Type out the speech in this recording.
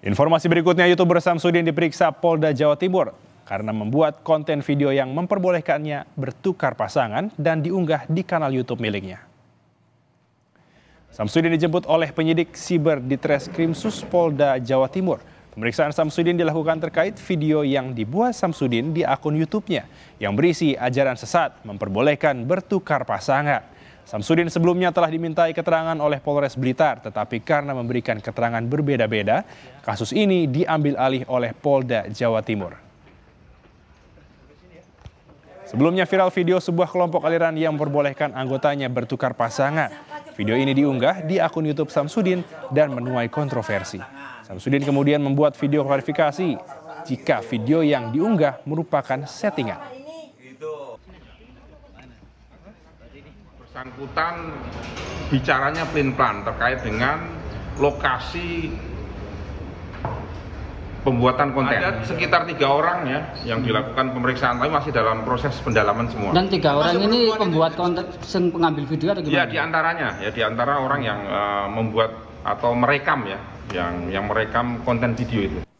Informasi berikutnya, YouTuber Samsudin diperiksa Polda Jawa Timur karena membuat konten video yang memperbolehkannya bertukar pasangan dan diunggah di kanal YouTube miliknya. Samsudin dijemput oleh penyidik Siber di Treskrimsus Polda Jawa Timur. Pemeriksaan Samsudin dilakukan terkait video yang dibuat Samsudin di akun YouTube-nya yang berisi ajaran sesat memperbolehkan bertukar pasangan. Samsudin sebelumnya telah dimintai keterangan oleh Polres Blitar, tetapi karena memberikan keterangan berbeda-beda, kasus ini diambil alih oleh Polda Jawa Timur. Sebelumnya viral video sebuah kelompok aliran yang memperbolehkan anggotanya bertukar pasangan. Video ini diunggah di akun YouTube Samsudin dan menuai kontroversi. Samsudin kemudian membuat video klarifikasi jika video yang diunggah merupakan settingan. Bersangkutan bicaranya pelin-pelan terkait dengan lokasi pembuatan konten. Ada sekitar 3 orang ya yang dilakukan pemeriksaan, tapi masih dalam proses pendalaman semua. Dan 3 orang ini pembuat konten, pengambil video atau gimana? Ya di antara orang yang membuat atau merekam ya, yang merekam konten video itu.